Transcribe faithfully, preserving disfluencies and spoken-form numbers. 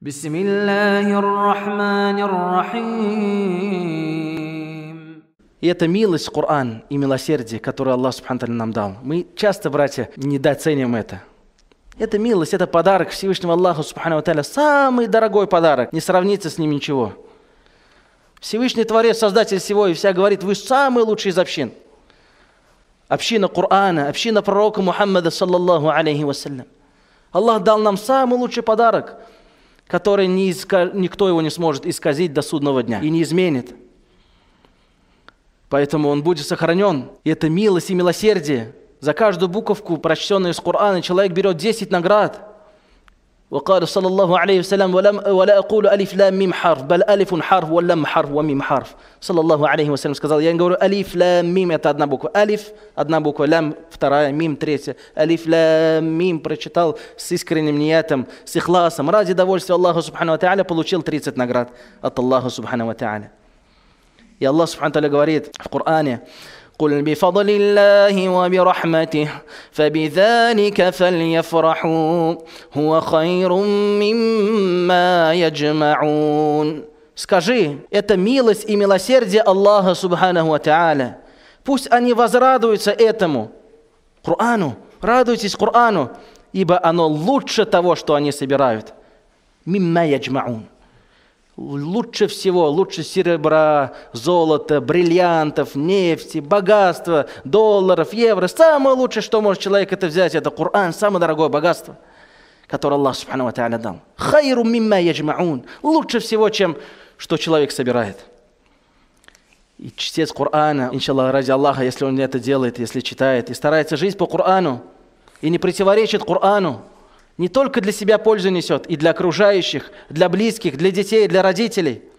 Бисмиллахир-рахманир-рахим. И это милость, Коран и милосердие, которое Аллах Субхану ва Тааля нам дал. Мы часто, братья, недооцениваем это. Это милость, это подарок Всевышнего Аллаха Субхану ва Тааля. Самый дорогой подарок. Не сравнится с ним ничего. Всевышний Творец, Создатель всего и вся говорит: вы самый лучший из общин. Община Корана, община пророка Мухаммада, саллаллаху алейхи вассалям. Аллах дал нам самый лучший подарок, который не иска... никто его не сможет исказить до судного дня и не изменит. Поэтому он будет сохранен. И это милость и милосердие. За каждую буковку, прочтенную из Корана, человек берет десять наград. وقال صلى الله عليه وسلم ولا أقول ألف لام ميم حرف بل ألف حرف واللام حرف وميم حرف. صلى الله عليه وسلم сказал: я не говорю алиф лам мим, это одна буква. Алиф одна буква, лям вторая, мим третья. Алиф лам мим прочитал с искренним ниятом, с ихласом, ради довольствия Аллаха Субхану ва Тааля, получил тридцать наград от Аллаха Субхану ва Тааля. И Аллах Субхану ва Тааля говорит в Коране: قل بفضل الله وبرحمته فبذلك فليفرحوا هو خير مما يجمعون. Скажи, это милость и милосердие Аллаха Субханаху ва Тааля. Пусть они возрадуются этому Корану, радуйтесь Корану, ибо оно лучше того, что они собирают. Мимма яджмаун. Лучше всего, лучше серебра, золота, бриллиантов, нефти, богатства, долларов, евро. Самое лучшее, что может человек это взять, это Коран, самое дорогое богатство, которое Аллах Субхану ва Тааля дал. Хайру мимма яджмаун. Лучше всего, чем что человек собирает. И чтец Корана, иншаллах, ради Аллаха, если он это делает, если читает, и старается жить по Корану, и не противоречит Корану, не только для себя пользу несет, и для окружающих, для близких, для детей, для родителей.